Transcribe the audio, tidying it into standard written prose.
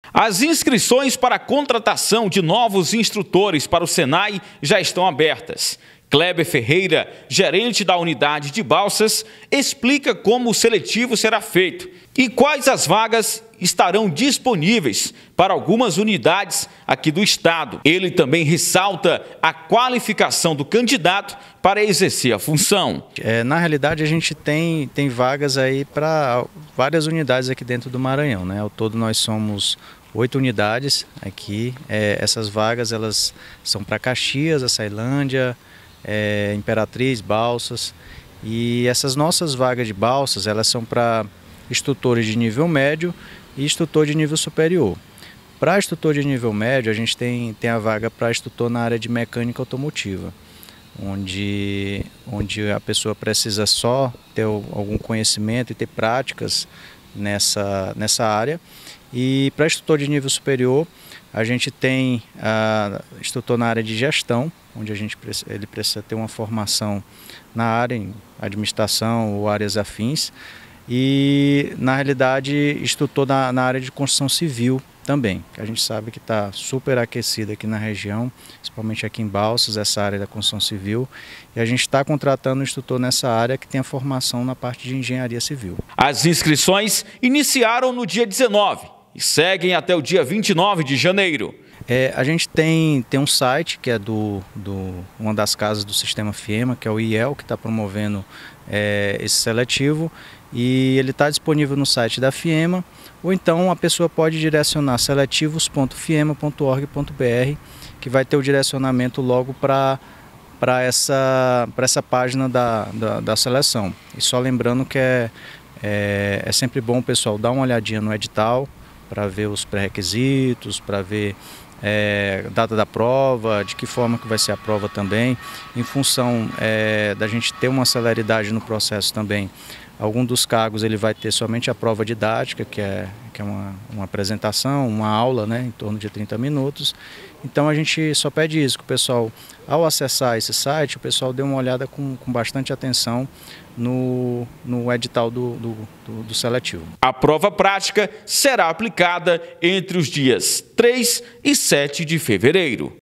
As inscrições para a contratação de novos instrutores para o Senai já estão abertas. Kleber Ferreira, gerente da unidade de Balsas, explica como o seletivo será feito e quais as vagas estarão disponíveis para algumas unidades aqui do estado. Ele também ressalta a qualificação do candidato para exercer a função. Na realidade, a gente tem vagas aí para várias unidades aqui dentro do Maranhão, né? Ao todo nós somos 8 unidades aqui. Essas vagas elas são para Caxias, Açailândia, Imperatriz, Balsas, e essas nossas vagas de Balsas elas são para instrutores de nível médio e instrutor de nível superior. Para instrutor de nível médio a gente tem a vaga para instrutor na área de mecânica automotiva, onde a pessoa precisa só ter algum conhecimento e ter práticas nessa área. E para instrutor de nível superior a gente tem instrutor na área de gestão, onde ele precisa ter uma formação na área em administração ou áreas afins, e na realidade instrutor na área de construção civil também, que a gente sabe que está super aquecida aqui na região, principalmente aqui em Balsas, essa área da construção civil, e a gente está contratando um instrutor nessa área que tem a formação na parte de engenharia civil. As inscrições iniciaram no dia 19 e seguem até o dia 29 de janeiro. A gente tem um site que é uma das casas do sistema FIEMA, que é o IEL, que está promovendo esse seletivo, e ele está disponível no site da FIEMA, ou então a pessoa pode direcionar seletivos.fiema.org.br, que vai ter o direcionamento logo para essa página da seleção. E só lembrando que é sempre bom o pessoal dar uma olhadinha no edital, para ver os pré-requisitos, para ver data da prova, de que forma que vai ser a prova também, em função da gente ter uma celeridade no processo também. Algum dos cargos ele vai ter somente a prova didática, que é uma apresentação, uma aula, né, em torno de 30 minutos. Então a gente só pede isso, que o pessoal, ao acessar esse site, o pessoal dê uma olhada com bastante atenção no edital do seletivo. A prova prática será aplicada entre os dias 3 e 7 de fevereiro.